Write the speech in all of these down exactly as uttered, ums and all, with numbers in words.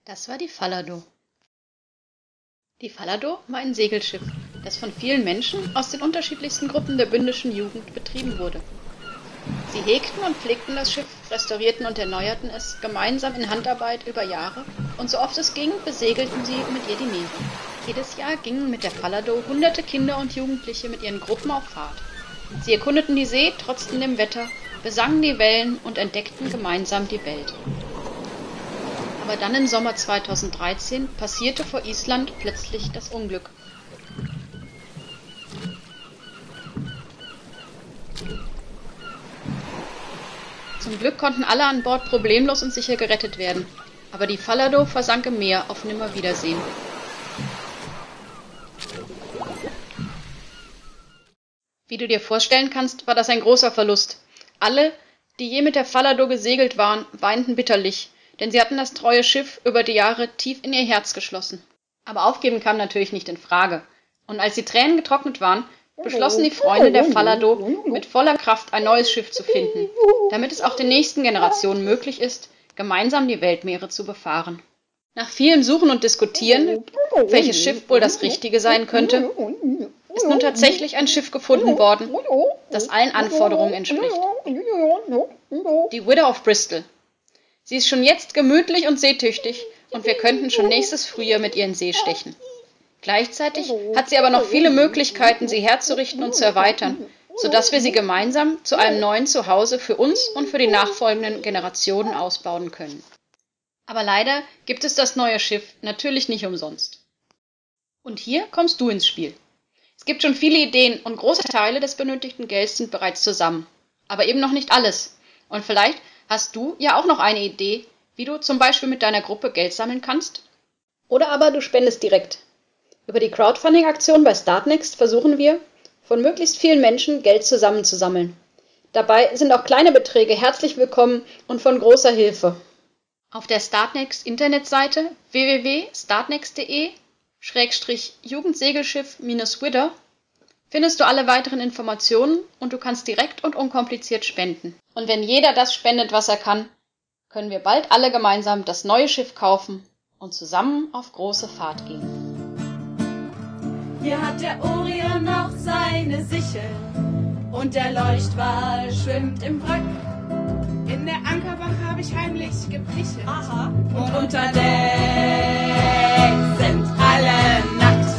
Das war die Fallado. Die Fallado war ein Segelschiff, das von vielen Menschen aus den unterschiedlichsten Gruppen der bündischen Jugend betrieben wurde. Sie hegten und pflegten das Schiff, restaurierten und erneuerten es gemeinsam in Handarbeit über Jahre und so oft es ging, besegelten sie mit ihr die Meere. Jedes Jahr gingen mit der Fallado hunderte Kinder und Jugendliche mit ihren Gruppen auf Fahrt. Sie erkundeten die See, trotzten dem Wetter, besangen die Wellen und entdeckten gemeinsam die Welt. Aber dann im Sommer zweitausenddreizehn passierte vor Island plötzlich das Unglück. Zum Glück konnten alle an Bord problemlos und sicher gerettet werden, aber die Fallado versank im Meer auf Nimmerwiedersehen. Wie du dir vorstellen kannst, war das ein großer Verlust. Alle, die je mit der Fallado gesegelt waren, weinten bitterlich, denn sie hatten das treue Schiff über die Jahre tief in ihr Herz geschlossen. Aber aufgeben kam natürlich nicht in Frage. Und als die Tränen getrocknet waren, beschlossen die Freunde der Fallado, mit voller Kraft ein neues Schiff zu finden, damit es auch den nächsten Generationen möglich ist, gemeinsam die Weltmeere zu befahren. Nach vielem Suchen und Diskutieren, welches Schiff wohl das Richtige sein könnte, ist nun tatsächlich ein Schiff gefunden worden, das allen Anforderungen entspricht. Die Widow of Bristol. Sie ist schon jetzt gemütlich und seetüchtig und wir könnten schon nächstes Frühjahr mit ihr in See stechen. Gleichzeitig hat sie aber noch viele Möglichkeiten, sie herzurichten und zu erweitern, sodass wir sie gemeinsam zu einem neuen Zuhause für uns und für die nachfolgenden Generationen ausbauen können. Aber leider gibt es das neue Schiff natürlich nicht umsonst. Und hier kommst du ins Spiel. Es gibt schon viele Ideen und große Teile des benötigten Gelds sind bereits zusammen. Aber eben noch nicht alles. Und vielleicht hast du ja auch noch eine Idee, wie du zum Beispiel mit deiner Gruppe Geld sammeln kannst? Oder aber du spendest direkt. Über die Crowdfunding-Aktion bei Startnext versuchen wir, von möglichst vielen Menschen Geld zusammenzusammeln. Dabei sind auch kleine Beträge herzlich willkommen und von großer Hilfe. Auf der Startnext Internetseite w w w punkt startnext punkt de Schrägstrich Jugendsegelschiff Widder findest du alle weiteren Informationen und du kannst direkt und unkompliziert spenden. Und wenn jeder das spendet, was er kann, können wir bald alle gemeinsam das neue Schiff kaufen und zusammen auf große Fahrt gehen. Hier hat der Orion noch seine Sichel und der Leuchtwal schwimmt im Wrack. In der Ankerbank habe ich heimlich gepichelt. Aha. Und unter Deck sind alle nackt.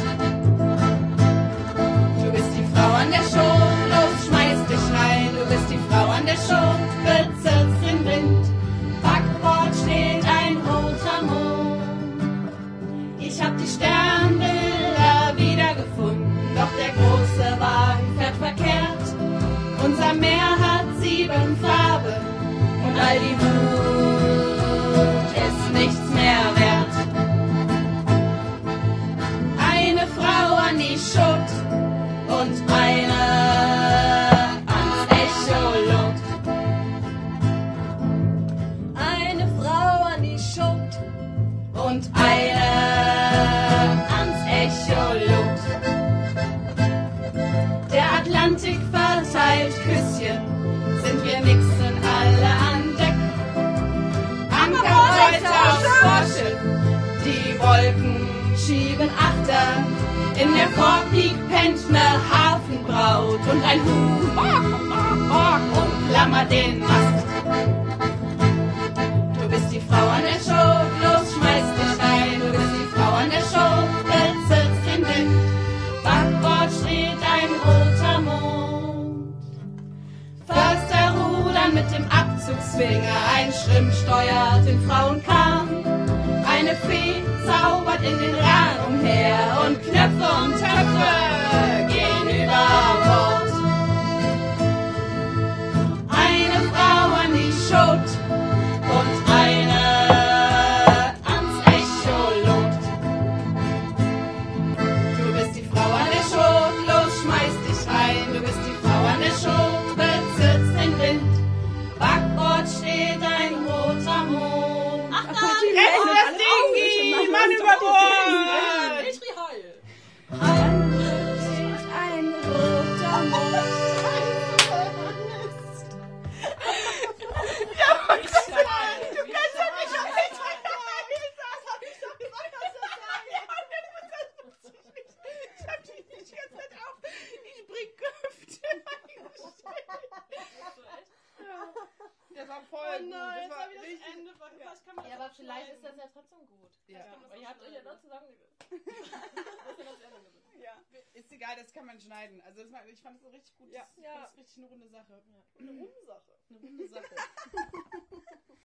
Du bist die Frau an der Schot, los, schmeiß dich rein. Du bist die Frau an der Schot, bezirzt den Wind. Backbord steht ein roter Mond. Ich hab die Sternbilder wiedergefunden, doch der große Wagen fährt verkehrt. Unser Meer hat sieben Farben. Und all die Wut ist nichts mehr wert. Eine Frau an die Schutt und eine ans Echolot. Eine Frau an die Schutt und eine ans Echolot. Der Atlantik verteilt Küsschen, sind wir nixen alle an Deck. Ankerweite aufs Vorschiff, die Wolken schieben Achter. In der Vorpeak pennt ne Hafenbraut und ein Huhn umklammert den Mast. Du bist die Frau an der Schot, los, schmeiß dich rein. Du bist die Frau an der Schot, bezirzt den Wind. Backbord steht ein roter Mond. Förster rudern mit dem Abzugsfinger, ein Schrimp steuert den Frauenkahn. Eine Fee zaubert in den Rahn umher und Knöpfe und Töpfe gehen über Bord. Eine Frau an die Schot und eine ans Echolot. Du bist die Frau an der Schot, los, schmeiß dich rein. Du bist die Frau an der Schot, bezirzt den Wind. Backbord steht ein roter Mond. Ach, Jetzt das Ding, Mann über Bord! Ich wie heul. Backbord steht ein roter Mond. Ja, du kannst doch nicht auf mich Aber vielleicht ist das ja trotzdem gut. Ja. Ja, aber ihr habt euch ja noch zusammengesetzt. Das ist ja das Ende. Ja. Ist egal, das kann man schneiden. Also das war, ich fand es so richtig gut. Ja. Das Ja. ist richtig eine runde Sache. Eine runde Sache. Eine runde Sache.